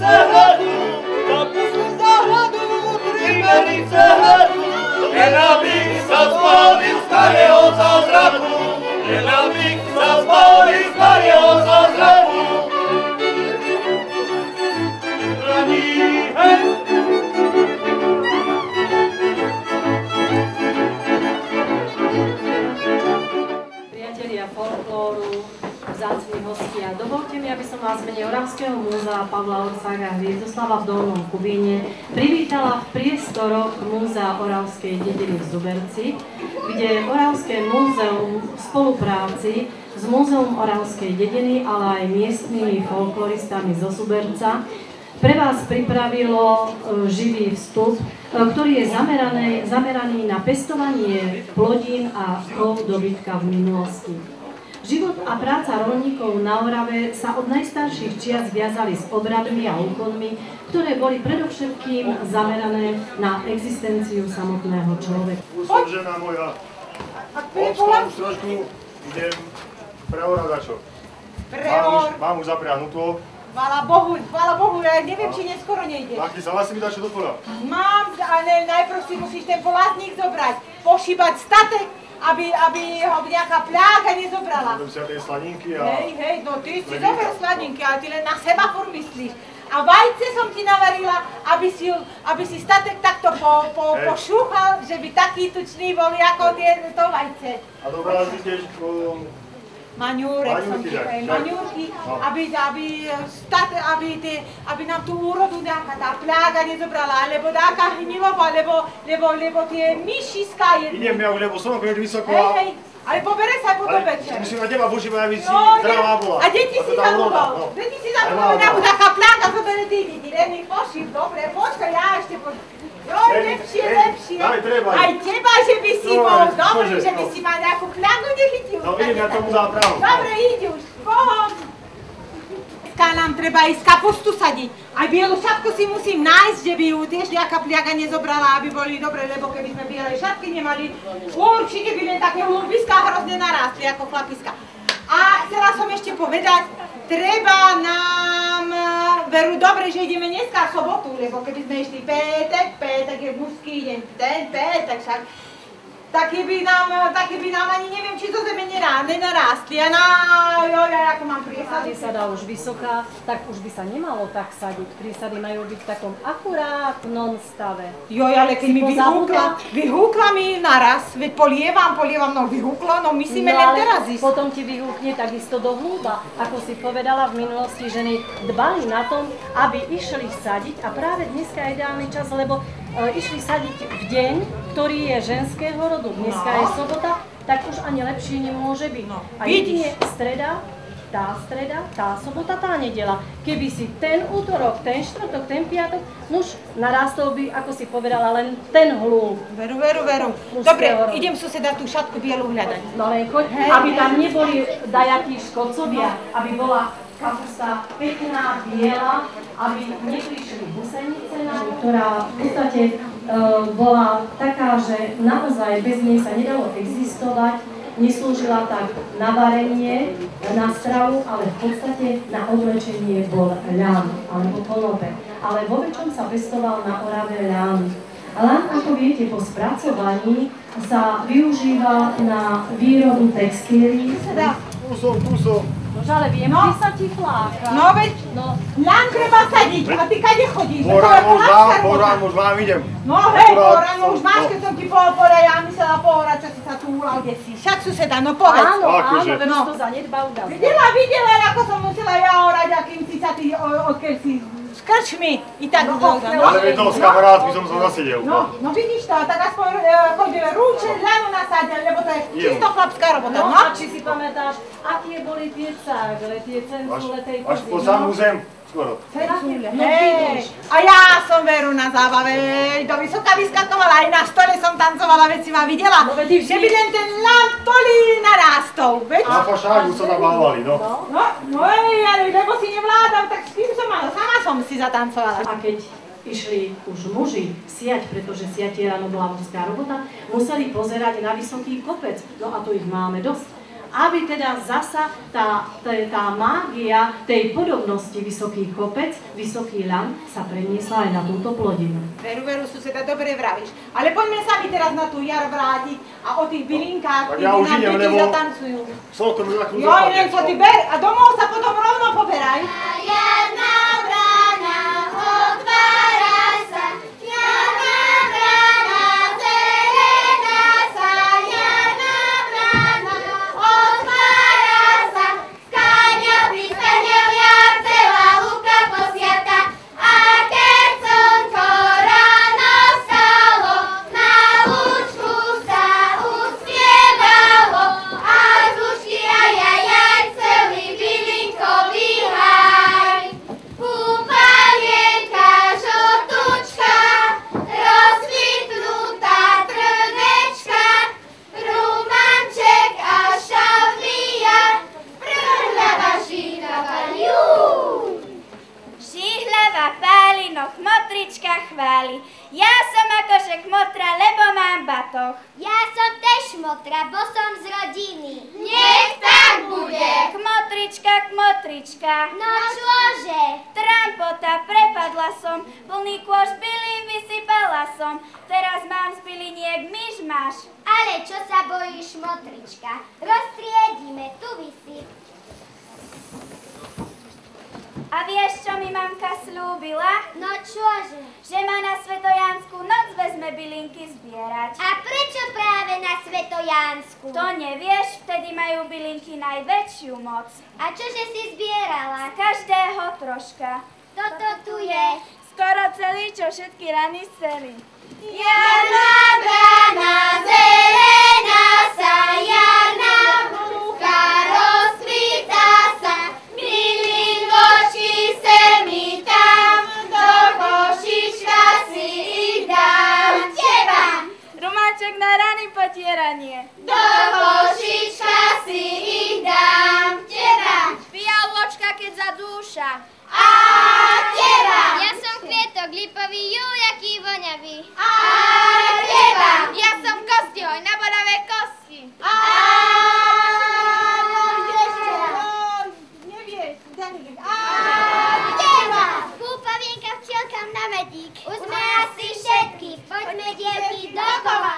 hledu, kapusy z zahradu, tryperice hledu. Jen abych sa zbavil starého zázraku, jen abych sa zbavil starého zázraku. Priatelia folklóru, vzácni hostia, dovolte mi, aby som vás v mene Oravského múzea Pavla Orsága Hviezdoslava v Dolnom Kubíne privítala v priestoroch Múzea Oravskej dediny v Zuberci, kde Oravské múzeum v spolupráci s Múzeum Oravskej dediny, ale aj miestnymi folkloristami zo Zuberca pre vás pripravilo živý vstup, ktorý je zameraný na pestovanie plodín a chov dobytka v minulosti. Život a práca roľníkov na Orave sa od najstarších čias viazali s obradmi a úkonmi, ktoré boli predovšetkým zamerané na existenciu samotného človeka. Už som žena moja. Odstám už trošku, idem preoradačo. Mám už zapriahnutú. Chvála Bohu, ja neviem, či neskoro nejde. Laki, sama si mi dať čo do pola? Mám, ale najprv si musíš ten polátnik zobrať, pošíbať statek, aby ho nejaká pľága nezobrala. Budem si ja tie sladinky a... Hej, no ty si zober sladinky, ale ty len na semafor myslíš. A vajce som ti navarila, aby si statek takto pošúchal, že by taký tučný boli ako to vajce. A dobrala si tiež... Maňúrek som ti povedal, maňúrky, aby nám tú úrodu nejaká tá pľága nezobrala, alebo nejaká hniloba, lebo tie myšiska je... Idem ja, lebo som niekde vysoko Hej, ale pobere sa potom večer. Musím na teba počívať, aby si zdravá bola. A deti si zanúbal, nejakú taká pľága zobere ty, len ich poším, dobre, počkaj, ja ešte lepšie. Aj teba, že by si bol, dobre, že by si mal nejakú pľagu nechytil. No idem, ja tomu dám právo. Dobre, idi už, pohom. Dneska nám treba ísť kapustu sadiť. Aj bielu šapku si musím nájsť, že by ju tiež nejaká pľaga nezobrala, aby boli dobre, lebo keby sme biele šapky nemali, určite by len také hlubiska hrozne narástli ako chlapiska. A chcela som ešte povedať, treba nám, veru dobre, že ideme dneska v sobotu, lebo keby sme išli pétek je mužský deň, ten pétek však, také by nám ani neviem, či to zeme nenarástli. A ako mám priesady. Prísada už vysoká, tak už by sa nemalo tak sadiť. Prísady majú byť v takom akurátnom stave. Ale keď mi vyhúkla mi naraz, veď polievam, no vyhúklo, no myslíme len teraz ísť. Potom ti vyhúkne takisto do hĺba. Ako si povedala, v minulosti ženy dbali na tom, aby išli sadiť a práve dneska je ideálny čas, lebo išli sadiť v deň, ktorý je ženského rodu. Dneska je sobota, tak už ani lepšie nemôže byť. A jedine streda, tá sobota, tá nedela. Keby si ten útorok, ten štvrtok, ten piatok, nuž narástol by, ako si povedala, len ten hľúb. Veru. Dobre, idem suseda tú šatku bielu hľadať. No len choď, aby tam neboli dajakí škodcovia, aby bola kapusta pekná, biela, aby neprišli husenice, ktorá v podstate bola taká, že naozaj bez nej sa nedalo existovať, neslúžila tak na varenie, na stravu, ale v podstate na oblečenie bol ľan, alebo konope. Ale vo väčšom sa pestoval na Orave ľan. Ľan, ako viete, po spracovaní sa využíva na výrobu textílií. Kúsom. Nože, ale viem, kde sa ti fláka. No veď, ľan treba sadiť, a ty kade chodíš? Po ráno už vám idem. No hej, po ráno už máš, keď som ti povedal, ja myslela pohorať, čo si sa tu ulal, kde si. Však suseda, no povedz. Áno, veď to zanedbal dá. Videla, ako som musela ja orať, akým si sa ty, odkiaľ si s krčmi i tak dlho. Ale veď toho s kamarátmi som zasedel. No vidíš to, tak aspoň chodíme rúče, ľanu nasáďať, lebo to je čisto chlapská robota. No a či si pamätáš, aké boli tie cágle, tie cencule tej kozy? Až po samú zem, skoro. Hej, a ja som veru na zábave, do vysoká vyskakovala, aj na stole som tancovala, veď si ma videla, že by len ten ľan tolí narástol, veď? Na pošágu sa nabávali, no. No ale lebo si nevládam, tak s tým som mala, sama som si zatancovala. A keď išli už muži siať, pretože siatie ráno bola mužská robota, museli pozerať na vysoký kopec, no a tu ich máme dosť. aby teda zasa tá mágia tej podobnosti vysoký kopec, vysoký ľan sa preniesla aj na túto plodinu. Veru, suseda, dobre vravíš. Ale poďme sa mi teraz na tú jar vrátiť a o tých bylinkách, Tak ja už idem, lebo zatancujú. som to za chvíľu Joj, len co ty ber a domov sa potom rovno poberaj. Jarná brána, otvára sa, jarná brána, zelená sa, jarná brána, otvára sa, skáňa pristáňa jar, celá lúka posiata, a keď slnko ráno vstalo, na lúčku sa usmievalo, a z lúčky ajajaj, celý bylinkový haj. Púpanienka žltučka, rozkvitnutá trnečka, rumanček a šalvia, prhľava žihľava jú. Žihľava páli, no chmotrička chváli. Ja som akože chmotra, lebo mám batoh. Ja som tež chmotra, bo som z rodiny. Nech tak bude. Chmotrička, chmotrička. No čože? Trampota, prepadla som, plný kôš bylín vysypala som. Teraz mám z byliniek myšmaš. Ale čo sa bojíš, chmotrička? Roztriedíme, tu vysyp. A vieš, čo mi mamka slúbila? No čože? Že ma na Svetojánsku noc vezme bylinky zbierať. A prečo práve na Svetojánsku? To nevieš, vtedy majú bylinky najväčšiu moc. A čože si zbierala? Z každého troška. Toto tu je. Skoro celý, čo všetky rany sceli. Jarná brána, zelená sa, jarná brúcha, rozkvitá sa, bylingočky se mi tam, do košička si ich dám. Teba! Rumáček na rany potieranie. Do košička si ich dám. Teba! Fialočka, keď za dúša. A teba! Ja som kvietok lipový, jú, jaký voňavý. A teba! Ja som kostihoj, na bodavé kosti. A teba! Púpavienka včielkam na medík. Už sme asi všetky, poďme dievky dokolo